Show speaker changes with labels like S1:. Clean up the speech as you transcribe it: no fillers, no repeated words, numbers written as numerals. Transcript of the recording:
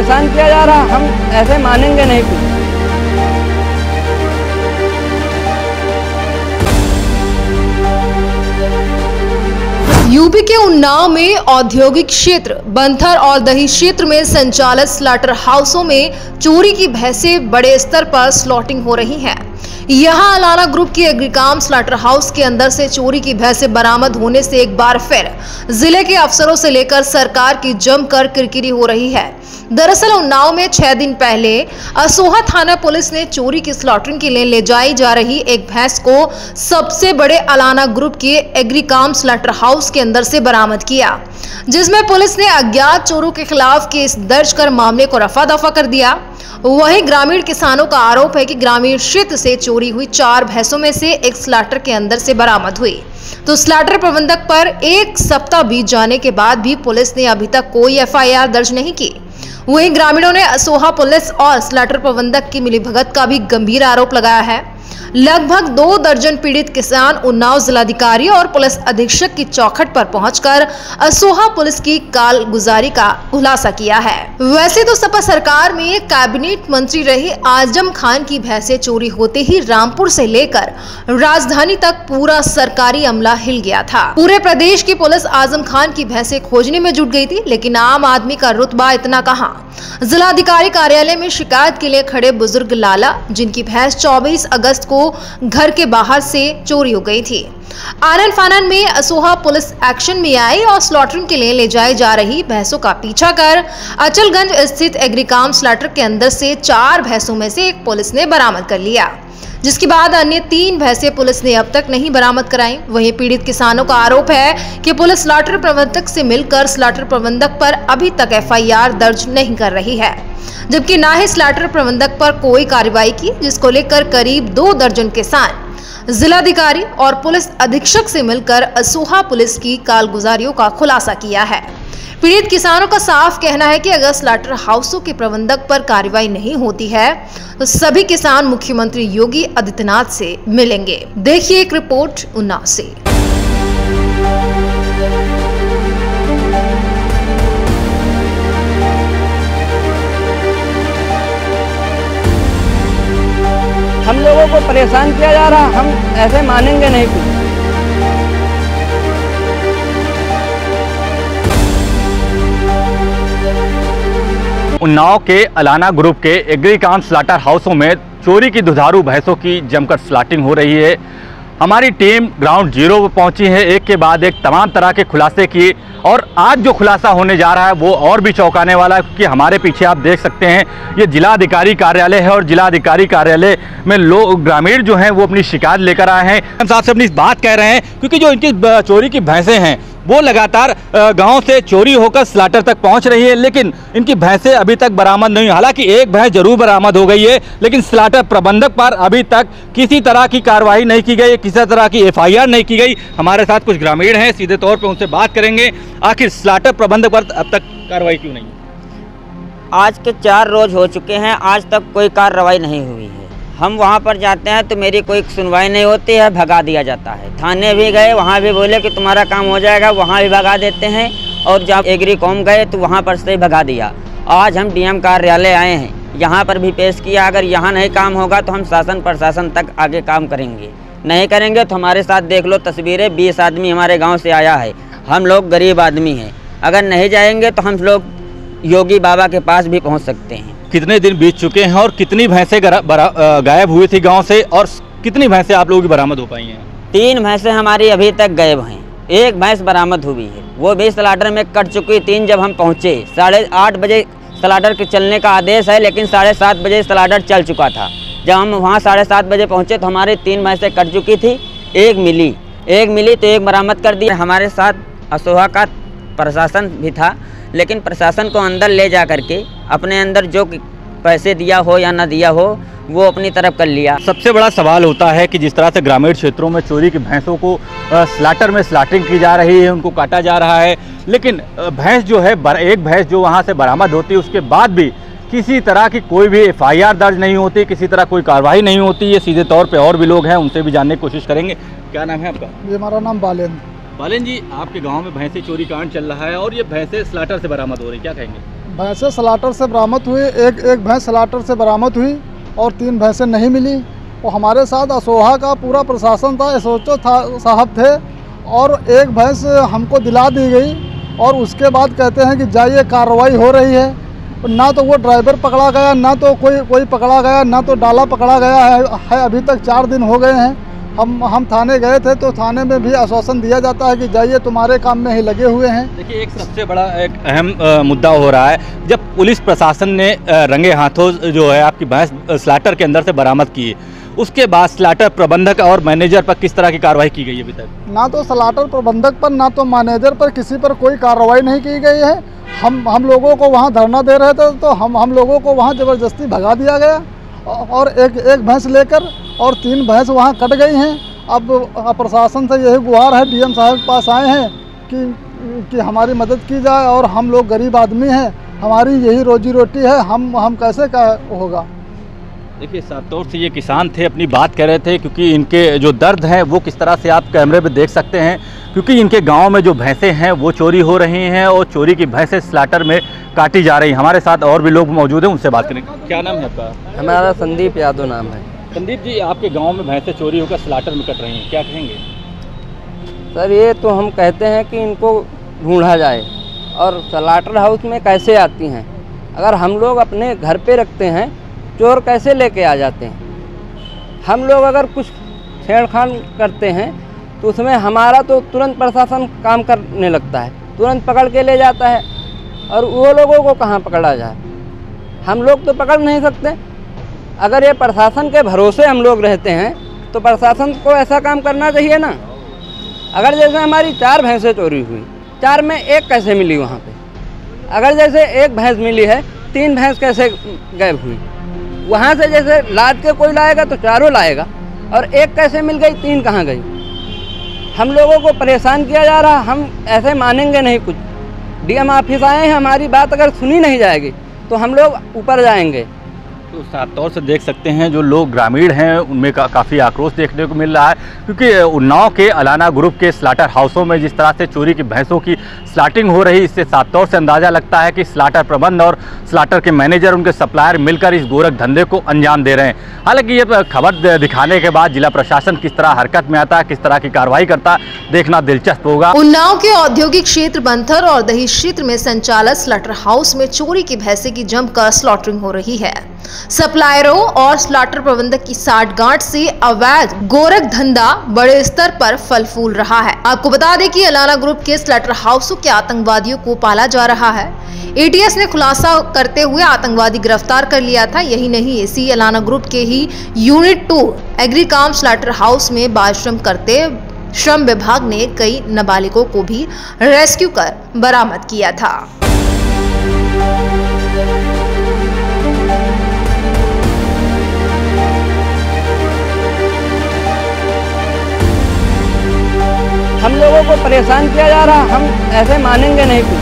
S1: परेशान किया जा रहा, हम ऐसे मानेंगे नहीं कुछ।
S2: यूपी के उन्नाव में औद्योगिक क्षेत्र बंथर और दही क्षेत्र में संचालित स्लॉटर हाउसों में चोरी की भैंसें बड़े स्तर पर स्लॉटिंग हो रही हैं। यहां अलाना ग्रुप की एग्रीकाम स्लॉटर हाउस के अंदर से चोरी की भैंसें बरामद होने से एक बार फिर जिले के अफसरों से लेकर सरकार की जमकर किरकिरी हो रही है। दरअसल उन्नाव में 6 दिन पहले असोहा थाना पुलिस ने चोरी की स्लॉटरिंग के लिए ले जाई जा रही एक भैंस को सबसे बड़े अलाना ग्रुप के एग्रीकाम स्लॉटर हाउस के अंदर से बरामद किया, जिसमें पुलिस ने अज्ञात चोरों के खिलाफ केस दर्ज कर मामले को रफा दफा कर दिया। वहीं ग्रामीण किसानों का आरोप है कि ग्रामीण क्षेत्र से चोरी हुई 4 भैंसों में से एक स्लॉटर के अंदर से बरामद हुई, तो स्लॉटर प्रबंधक पर 1 सप्ताह बीत जाने के बाद भी पुलिस ने अभी तक कोई एफआईआर दर्ज नहीं की। वहीं ग्रामीणों ने असोहा पुलिस और स्लॉटर प्रबंधक की मिलीभगत का भी गंभीर आरोप लगाया है। लगभग 2 दर्जन पीड़ित किसान उन्नाव जिलाधिकारी और पुलिस अधीक्षक की चौखट पर पहुंचकर असोहा पुलिस की कालगुजारी का खुलासा किया है। वैसे तो सपा सरकार में कैबिनेट मंत्री रहे आजम खान की भैंसें चोरी होते ही रामपुर से लेकर राजधानी तक पूरा सरकारी अमला हिल गया था। पूरे प्रदेश की पुलिस आजम खान की भैंसें खोजने में जुट गई थी, लेकिन आम आदमी का रुतबा इतना कहां। जिलाधिकारी कार्यालय में शिकायत के लिए खड़े बुजुर्ग लाला, जिनकी भैंस 24 अगस्त को घर के बाहर से चोरी हो गई थी, आनन फानन में असोहा पुलिस एक्शन में आई और स्लॉटरिंग के लिए ले जाई जा रही भैंसों का पीछा कर अचलगंज स्थित एग्रीकाम स्लॉटर के अंदर से 4 भैंसों में से एक पुलिस ने बरामद कर लिया, जिसके बाद अन्य 3 भैंसें पुलिस ने अब तक नहीं बरामद कराई। वहीं पीड़ित किसानों का आरोप है कि पुलिस स्लॉटर प्रबंधक से मिलकर स्लॉटर प्रबंधक पर अभी तक एफआईआर दर्ज नहीं कर रही है, जबकि ना ही स्लॉटर प्रबंधक पर कोई कार्रवाई की, जिसको लेकर करीब 2 दर्जन किसान जिलाधिकारी और पुलिस अधीक्षक से मिलकर असोहा पुलिस की कालगुजारियों का खुलासा किया है। पीड़ित किसानों का साफ कहना है कि अगर स्लॉटर हाउसों के प्रबंधक पर कार्रवाई नहीं होती है तो सभी किसान मुख्यमंत्री योगी आदित्यनाथ से मिलेंगे। देखिए एक रिपोर्ट उन्नाव से।
S1: हम लोगों को परेशान किया जा रहा, हम ऐसे मानेंगे नहीं कुछ।
S3: उन्नाव के अलाना ग्रुप के एग्रीकाम स्लॉटर हाउसों में चोरी की दुधारू भैंसों की जमकर स्लॉटिंग हो रही है। हमारी टीम ग्राउंड जीरो पर पहुंची है, एक के बाद एक तमाम तरह के खुलासे किए, और आज जो खुलासा होने जा रहा है वो और भी चौंकाने वाला है, क्योंकि हमारे पीछे आप देख सकते हैं ये जिलाधिकारी कार्यालय है और जिलाधिकारी कार्यालय में लोग ग्रामीण जो हैं वो अपनी शिकायत लेकर आए हैं। हम साहब से अपनी बात कह रहे हैं, क्योंकि जो इनकी चोरी की भैंसें हैं वो लगातार गांव से चोरी होकर स्लॉटर तक पहुंच रही है, लेकिन इनकी भैंसें अभी तक बरामद नहीं। हालांकि एक भैंस जरूर बरामद हो गई है, लेकिन स्लॉटर प्रबंधक पर अभी तक किसी तरह की कार्रवाई नहीं की गई, किसी तरह की एफआईआर नहीं की गई। हमारे साथ कुछ ग्रामीण हैं, सीधे तौर पर उनसे बात करेंगे, आखिर स्लॉटर प्रबंधक पर अब तक कार्रवाई क्यों नहीं?
S4: आज के 4 रोज हो चुके हैं, आज तक कोई कार्रवाई नहीं हुई है। हम वहाँ पर जाते हैं तो मेरी कोई सुनवाई नहीं होती है, भगा दिया जाता है। थाने भी गए, वहाँ भी बोले कि तुम्हारा काम हो जाएगा, वहाँ भी भगा देते हैं, और जब एग्रीकॉम गए तो वहाँ पर से भगा दिया। आज हम डीएम कार्यालय आए हैं, यहाँ पर भी पेश किया। अगर यहाँ नहीं काम होगा तो हम शासन प्रशासन तक आगे काम करेंगे, नहीं करेंगे तो हमारे साथ देख लो तस्वीरें, 20 आदमी हमारे गाँव से आया है। हम लोग गरीब आदमी हैं, अगर नहीं जाएंगे तो हम लोग योगी बाबा के पास भी पहुँच सकते हैं।
S3: कितने दिन बीत चुके हैं और कितनी भैंसें गायब हुई थी गांव से, और कितनी भैंसें आप लोगों की बरामद हो पाई हैं?
S4: 3 भैंसें हमारी अभी तक गायब हैं, 1 भैंस बरामद हुई है, वो भी स्लॉटर में कट चुकी। 3 जब हम पहुँचे, 8:30 बजे स्लॉटर के चलने का आदेश है, लेकिन 7:30 बजे स्लॉटर चल चुका था। जब हम वहाँ 7:30 बजे पहुँचे तो हमारी 3 भैंसें कट चुकी थी, एक मिली तो एक बरामद कर दी। हमारे साथ असोहा का प्रशासन भी था, लेकिन प्रशासन को अंदर ले जा करके अपने अंदर जो पैसे दिया हो या ना दिया हो वो अपनी तरफ कर लिया।
S3: सबसे बड़ा सवाल होता है कि जिस तरह से ग्रामीण क्षेत्रों में चोरी की भैंसों को स्लॉटर में स्लॉटिंग की जा रही है, उनको काटा जा रहा है, लेकिन भैंस जो है एक भैंस जो वहाँ से बरामद होती है उसके बाद भी किसी तरह की कोई भी एफआईआर दर्ज नहीं होती, किसी तरह कोई कार्रवाई नहीं होती। ये सीधे तौर पे और भी लोग हैं, उनसे भी जानने की कोशिश करेंगे। क्या नाम है आपका?
S5: जी, हमारा नाम बालेन।
S3: बालेन जी, आपके गांव में भैंसे चोरी कांड चल रहा है और ये भैंसे स्लॉटर से बरामद हो रही, क्या कहेंगे?
S5: भैंसें स्लाटर से बरामद हुई, एक भैंस स्लाटर से बरामद हुई और 3 भैंसें नहीं मिली। और हमारे साथ असोहा का पूरा प्रशासन था, एसओचओ साहब थे और एक भैंस हमको दिला दी गई और उसके बाद कहते हैं कि जाइए कार्रवाई हो रही है। ना तो वो ड्राइवर पकड़ा गया, ना तो कोई पकड़ा गया, ना तो डाला पकड़ा गया है। अभी तक 4 दिन हो गए हैं। हम थाने गए थे तो थाने में भी आश्वासन दिया जाता है कि जाइए तुम्हारे काम में ही लगे हुए हैं।
S3: देखिए, एक सबसे बड़ा एक अहम मुद्दा हो रहा है, जब पुलिस प्रशासन ने रंगे हाथों जो है आपकी भैंस स्लाटर के अंदर से बरामद की, उसके बाद स्लाटर प्रबंधक और मैनेजर पर किस तरह की कार्रवाई की गई है अभी तक?
S5: ना तो स्लाटर प्रबंधक पर ना तो मैनेजर पर किसी पर कोई कार्रवाई नहीं की गई है। हम लोगों को वहाँ धरना दे रहे थे तो हम लोगों को वहाँ ज़बरदस्ती भगा दिया गया और एक भैंस लेकर और 3 भैंस वहाँ कट गई हैं। अब प्रशासन से यही गुहार है, डीएम साहब के पास आए हैं कि हमारी मदद की जाए और हम लोग गरीब आदमी हैं, हमारी यही रोजी रोटी है, हम कैसे क्या होगा।
S3: देखिए, साफ तौर से ये किसान थे, अपनी बात कह रहे थे, क्योंकि इनके जो दर्द है वो किस तरह से आप कैमरे पे देख सकते हैं, क्योंकि इनके गांव में जो भैंसें हैं वो चोरी हो रही हैं और चोरी की भैंसें स्लाटर में काटी जा रही हैं। हमारे साथ और भी लोग मौजूद हैं, उनसे बात करेंगे। क्या नाम है आपका?
S1: हमारा संदीप यादव नाम है।
S3: संदीप जी, आपके गाँव में भैंसें चोरी होकर स्लाटर में कट रही हैं, क्या कहेंगे?
S1: सर, ये तो हम कहते हैं कि इनको ढूंढा जाए और स्लाटर हाउस में कैसे आती हैं। अगर हम लोग अपने घर पे रखते हैं, चोर कैसे लेके आ जाते हैं। हम लोग अगर कुछ छेड़खान करते हैं तो उसमें हमारा तो तुरंत प्रशासन काम करने लगता है, तुरंत पकड़ के ले जाता है और वो लोगों को कहाँ पकड़ा जाए। हम लोग तो पकड़ नहीं सकते। अगर ये प्रशासन के भरोसे हम लोग रहते हैं तो प्रशासन को ऐसा काम करना चाहिए ना। अगर जैसे हमारी 4 भैंसें चोरी हुई, 4 में 1 कैसे मिली वहाँ पे? अगर जैसे 1 भैंस मिली है, 3 भैंस कैसे गायब हुई? वहाँ से जैसे लाद के कोई लाएगा तो 4 लाएगा और 1 कैसे मिल गई, 3 कहाँ गई? हम लोगों को परेशान किया जा रहा, हम ऐसे मानेंगे नहीं कुछ। डीएम ऑफिस आए हैं, हमारी बात अगर सुनी नहीं जाएगी तो हम लोग ऊपर जाएंगे।
S3: तो साफ तौर से देख सकते हैं जो लोग ग्रामीण हैं उनमें काफ़ी आक्रोश देखने को मिल रहा है, क्योंकि उन्नाव के अलाना ग्रुप के स्लाटर हाउसों में जिस तरह से चोरी की भैंसों की स्लाटिंग हो रही, इससे साफ तौर से अंदाज़ा लगता है कि स्लाटर प्रबंध और स्लाटर के मैनेजर, उनके सप्लायर मिलकर इस गोरख धंधे को अंजाम दे रहे हैं। हालांकि ये खबर दिखाने के बाद जिला प्रशासन किस तरह हरकत में आता है, किस तरह की कार्रवाई करता है, देखना दिलचस्प होगा।
S2: उन्नाव के औद्योगिक क्षेत्र बंथर और दही क्षेत्र में संचालित स्लाटर हाउस में चोरी की भैंसे की जमकर स्लॉटरिंग हो रही है। सप्लायरों और स्लाटर प्रबंधक की साठगांठ से अवैध गोरख धंधा बड़े स्तर पर फल फूल रहा है। आपको बता दें कि अलाना ग्रुप के स्लाटर हाउसों के आतंकवादियों को पाला जा रहा है। एटीएस ने खुलासा करते हुए आतंकवादी गिरफ्तार कर लिया था। यही नहीं, इसी अलाना ग्रुप के ही यूनिट 2 एग्रीकाम स्लाटर हाउस में बाल श्रम करते श्रम विभाग ने कई नाबालिगों को भी रेस्क्यू कर बरामद किया था।
S1: हम लोगों को परेशान किया जा रहा, हम ऐसे मानेंगे नहीं कुछ।